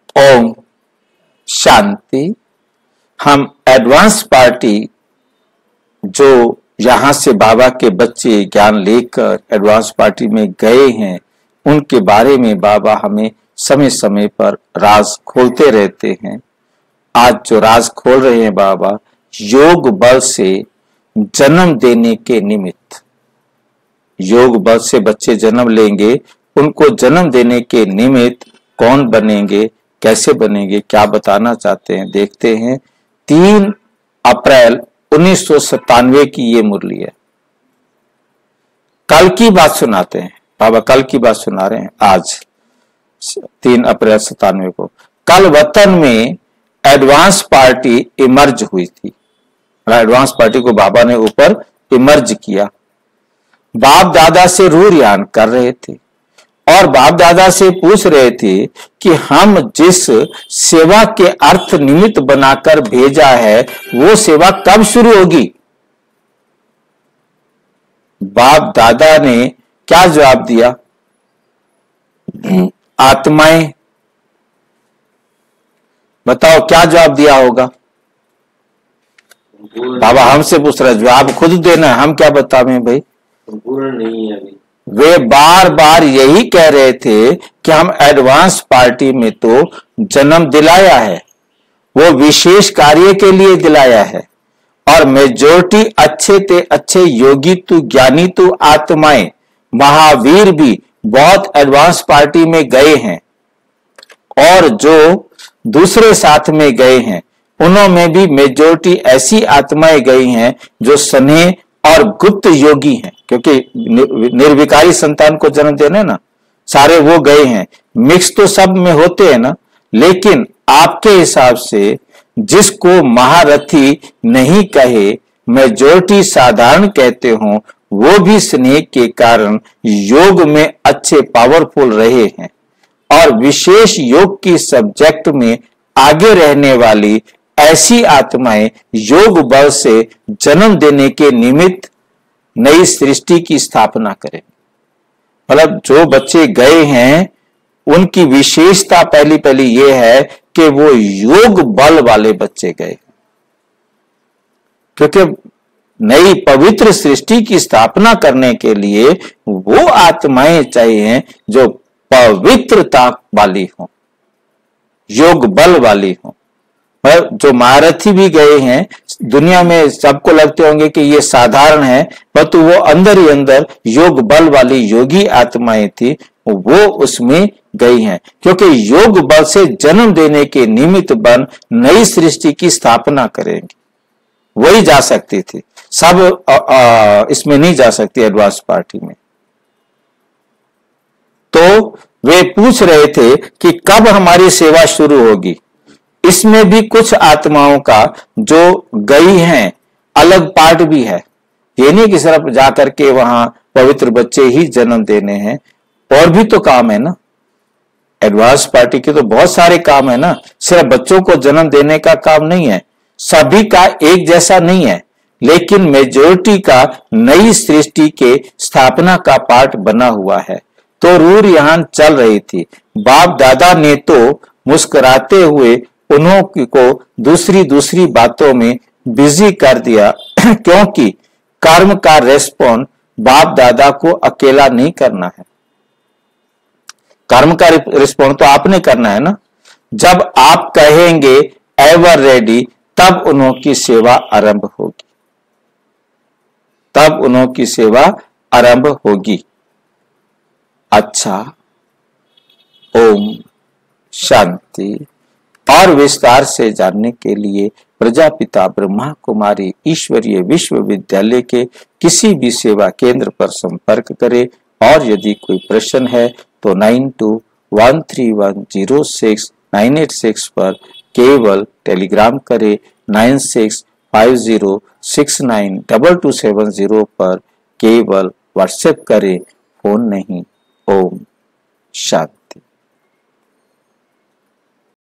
ओम शांति। हम advance party जो यहां से बाबा के बच्चे ज्ञान लेकर एडवांस पार्टी में गए हैं, उनके बारे में बाबा हमें समय समय पर राज खोलते रहते हैं। आज जो राज खोल रहे हैं बाबा, योग बल से जन्म देने के निमित्त, योग बल से बच्चे जन्म लेंगे, उनको जन्म देने के निमित्त कौन बनेंगे, कैसे बनेंगे, क्या बताना चाहते हैं, देखते हैं। 3 अप्रैल 1997 की ये मुरली है। कल की बात सुनाते हैं बाबा, कल की बात सुना रहे हैं। आज 3 अप्रैल 97 को कल वतन में एडवांस पार्टी इमर्ज हुई थी। एडवांस पार्टी को बाबा ने ऊपर इमर्ज किया। बाप दादा से रूरियान कर रहे थे और बाप दादा से पूछ रहे थे कि हम जिस सेवा के अर्थ निमित्त बनाकर भेजा है, वो सेवा कब शुरू होगी। बाप दादा ने क्या जवाब दिया? आत्माएं। बताओ क्या जवाब दिया होगा? बाबा हमसे पूछ रहे, जवाब खुद देना, हम क्या बतावें भाई। संपूर्ण नहीं है अभी। वे बार बार यही कह रहे थे कि हम एडवांस पार्टी में तो जन्म दिलाया है, वो विशेष कार्य के लिए दिलाया है, और मेजोरिटी अच्छे ते अच्छे योगी तू ज्ञानी तू आत्माएं महावीर भी बहुत एडवांस पार्टी में गए हैं, और जो दूसरे साथ में गए हैं उन्होंने भी मेजोरिटी ऐसी आत्माएं गई हैं जो स्नेह और गुप्त योगी हैं, क्योंकि निर्विकारी संतान को जन्म देने ना, सारे वो गए हैं। मिक्स तो सब में होते हैं ना, लेकिन आपके हिसाब से जिसको महारथी नहीं कहे, मेजोरिटी साधारण कहते हो, वो भी स्नेह के कारण योग में अच्छे पावरफुल रहे हैं, और विशेष योग की सब्जेक्ट में आगे रहने वाली ऐसी आत्माएं योग बल से जन्म देने के निमित्त नई सृष्टि की स्थापना करें। मतलब जो बच्चे गए हैं उनकी विशेषता पहली ये है कि वो योग बल वाले बच्चे गए, क्योंकि नई पवित्र सृष्टि की स्थापना करने के लिए वो आत्माएं चाहिए जो पवित्रता वाली हो, योग बल वाली हो। जो महारथी भी गए हैं, दुनिया में सबको लगते होंगे कि ये साधारण है, परंतु वो अंदर ही अंदर योग बल वाली योगी आत्माएं थी, वो उसमें गई हैं, क्योंकि योग बल से जन्म देने के निमित्त बन नई सृष्टि की स्थापना करेंगे, वही जा सकती थी। सब इसमें नहीं जा सकती एडवांस पार्टी में। तो वे पूछ रहे थे कि कब हमारी सेवा शुरू होगी। इसमें भी कुछ आत्माओं का जो गई हैं अलग पार्ट भी है, ये नहीं कि सिर्फ जाकर के वहां पवित्र बच्चे ही जन्म देने हैं, और भी तो काम है ना। एडवांस पार्टी के तो बहुत सारे काम है ना, सिर्फ बच्चों को जन्म देने का काम नहीं है, सभी का एक जैसा नहीं है, लेकिन मेजोरिटी का नई सृष्टि के स्थापना का पार्ट बना हुआ है। तो रूर यहां चल रही थी। बाप दादा ने तो मुस्कुराते हुए उन्हों को दूसरी बातों में बिजी कर दिया, क्योंकि कर्म का रेस्पॉन्ड बाप दादा को अकेला नहीं करना है। कर्म का रिस्पॉन्ड तो आपने करना है ना। जब आप कहेंगे एवर रेडी, तब उन्हों की सेवा आरंभ होगी, तब उन्हों की सेवा आरंभ होगी। अच्छा, ओम शांति। और विस्तार से जानने के लिए प्रजापिता ब्रह्मा कुमारी ईश्वरीय विश्वविद्यालय के किसी भी सेवा केंद्र पर संपर्क करें, और यदि कोई प्रश्न है तो 9213106986 पर केवल टेलीग्राम करें, 9650692270 पर केवल व्हाट्सएप करें, फोन नहीं। ओम शांति।